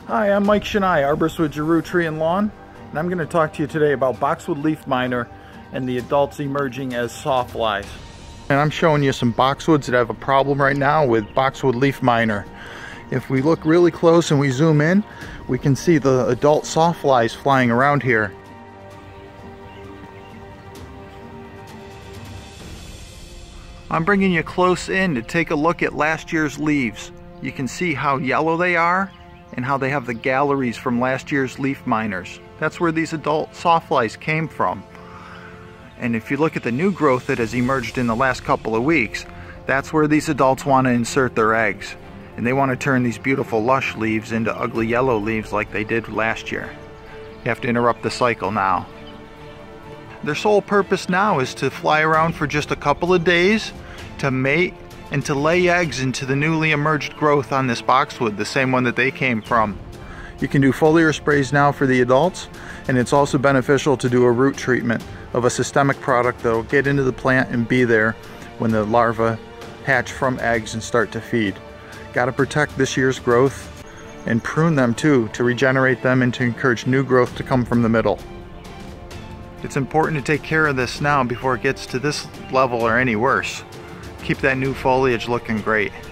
Hi, I'm Mike Chenail, Arborist with Giroud Tree and Lawn, and I'm going to talk to you today about Boxwood Leaf Miner and the adults emerging as sawflies. And I'm showing you some boxwoods that have a problem right now with Boxwood Leaf Miner. If we look really close and we zoom in, we can see the adult sawflies flying around here. I'm bringing you close in to take a look at last year's leaves. You can see how yellow they are and how they have the galleries from last year's leaf miners. That's where these adult sawflies came from. And if you look at the new growth that has emerged in the last couple of weeks, that's where these adults want to insert their eggs. And they want to turn these beautiful lush leaves into ugly yellow leaves like they did last year. You have to interrupt the cycle now. Their sole purpose now is to fly around for just a couple of days, to mate, and to lay eggs into the newly emerged growth on this boxwood, the same one that they came from. You can do foliar sprays now for the adults, and it's also beneficial to do a root treatment of a systemic product that will get into the plant and be there when the larvae hatch from eggs and start to feed. Got to protect this year's growth and prune them too, to regenerate them and to encourage new growth to come from the middle. It's important to take care of this now before it gets to this level or any worse. Keep that new foliage looking great.